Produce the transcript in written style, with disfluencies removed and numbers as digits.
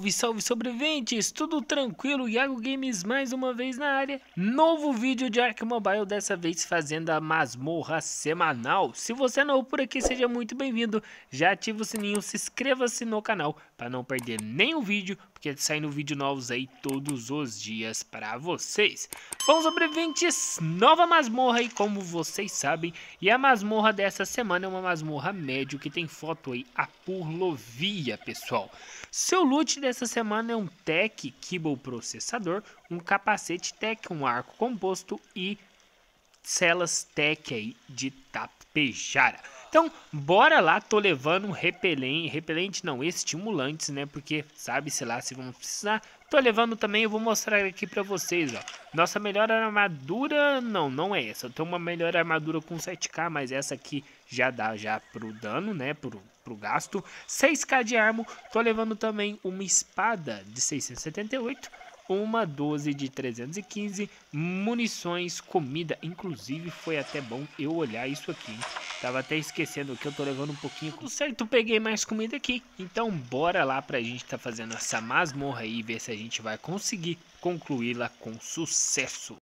Salve, salve sobreviventes, tudo tranquilo? Iago Games mais uma vez na área. Novo vídeo de Ark Mobile, dessa vez fazendo a masmorra semanal. Se você é novo por aqui, seja muito bem-vindo. Já ativa o sininho, se inscreva-se no canal para não perder nenhum vídeo, porque saindo vídeos novos aí todos os dias para vocês. Bom, sobreviventes, nova masmorra aí, como vocês sabem. E a masmorra dessa semana é uma masmorra médio que tem foto aí a Purlovia, pessoal. Seu loot dessa semana é um Tech Kibble processador, um capacete Tech, um arco composto e celas Tech aí de tapejara. Então, bora lá, tô levando um repelente não, estimulantes, né, porque sabe-se lá se vamos precisar. Tô levando também, eu vou mostrar aqui pra vocês, ó. Nossa melhor armadura, não é essa. Eu tenho uma melhor armadura com 7k, mas essa aqui já dá já pro dano, né, pro gasto. 6k de armo, tô levando também uma espada de 678, uma 12 de 315, munições, comida, inclusive foi até bom eu olhar isso aqui, hein? Tava até esquecendo que eu tô levando um pouquinho. Tudo certo, peguei mais comida aqui, então bora lá pra gente tá fazendo essa masmorra aí e ver se a gente vai conseguir concluí-la com sucesso.